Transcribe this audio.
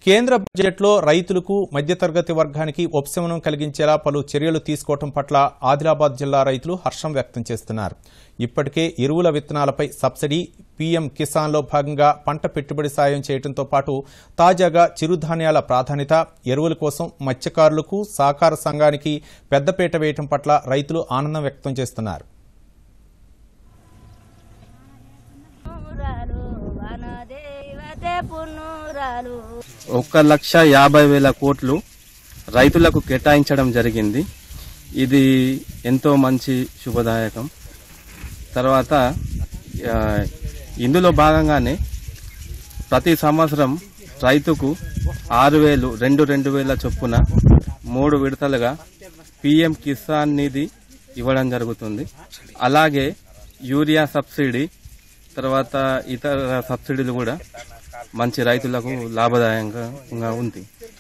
కేంద్ర బడ్జెట్లో రైతులకు మధ్యతరగతి వర్గానికి ఉపశమనం కలిగించేలా పలు చర్యలు తీసుకోవడం పట్ల ఆదిలాబాద్ జిల్లా రైతులు హర్షం వ్యక్తం చేస్తున్నారు. ఇప్పటికే ఎరువుల విత్తనాలపై సబ్సిడీ, పీఎం కిసాన్లో భాగంగా పంట పెట్టుబడి సాయం చేయడంతో పాటు తాజాగా చిరుధాన్యాల ప్రాధాన్యత, ఎరువుల కోసం మత్స్యకారులకు సహకార సంఘానికి పెద్దపీట వేయడం పట్ల రైతులు ఆనందం వ్యక్తం చేస్తున్నారు. ₹1,50,000 కోట్లు రైతులకు కేటాయించడం జరిగింది. ఇది ఎంతో మంచి శుభదాయకం. తర్వాత ఇందులో భాగంగానే ప్రతి సంవత్సరం రైతుకు 6,000 2,000 చొప్పున 3 విడతలుగా పీఎం కిసాన్ నిధి ఇవ్వడం జరుగుతుంది. అలాగే యూరియా సబ్సిడీ, తర్వాత ఇతర సబ్సిడీలు కూడా మంచి రైతులకు లాభదాయకంగా ఉంది.